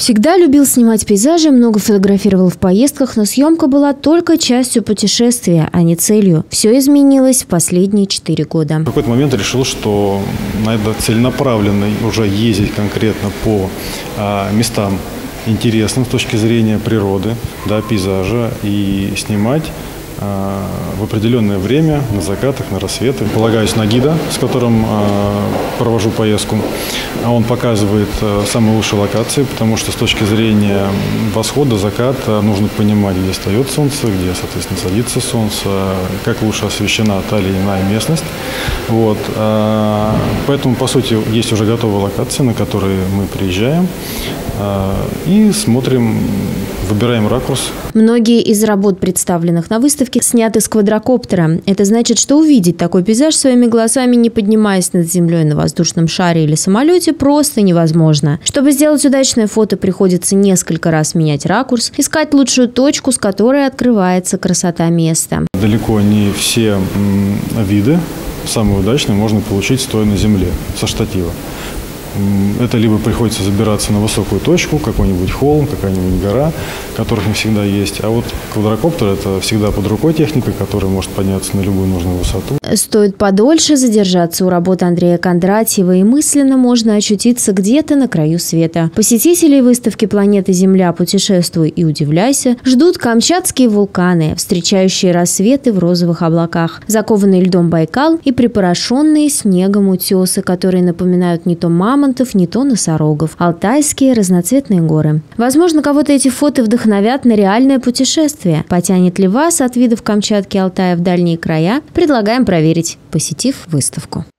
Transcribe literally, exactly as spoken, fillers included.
Всегда любил снимать пейзажи, много фотографировал в поездках, но съемка была только частью путешествия, а не целью. Все изменилось в последние четыре года. В какой-то момент решил, что надо целенаправленно уже ездить конкретно по а, местам интересным с точки зрения природы, да, пейзажа, и снимать а, в определенное время, на закатах, на рассветах. Полагаюсь на гида, с которым а, провожу поездку. Он показывает а, самые лучшие локации, потому что с точки зрения восхода, заката нужно понимать, где встает солнце, где, соответственно, садится солнце, как лучше освещена та или иная местность. Вот. А, поэтому, по сути, есть уже готовые локации, на которые мы приезжаем а, и смотрим, выбираем ракурс. Многие из работ, представленных на выставке, сняты с квадрокоптера. Это значит, что увидеть такой пейзаж своими глазами, не поднимаясь над землей на воздушном шаре или самолете, просто невозможно. Чтобы сделать удачное фото, приходится несколько раз менять ракурс, искать лучшую точку, с которой открывается красота места. Далеко не все виды самые удачные можно получить, стоя на земле, со штатива. Это либо приходится забираться на высокую точку, какой-нибудь холм, какая-нибудь гора, которых не всегда есть. А вот квадрокоптер – это всегда под рукой техника, которая может подняться на любую нужную высоту. Стоит подольше задержаться у работы Андрея Кондратьева, и мысленно можно очутиться где-то на краю света. Посетителей выставки «Планета Земля. Путешествуй и удивляйся» ждут камчатские вулканы, встречающие рассветы в розовых облаках, закованный льдом Байкал и припорошенные снегом утесы, которые напоминают не то мамонтов, не то носорогов, алтайские разноцветные горы. Возможно, кого-то эти фото вдохновят на реальное путешествие. Потянет ли вас от видов Камчатки и Алтая в дальние края? Предлагаем проверить, посетив выставку.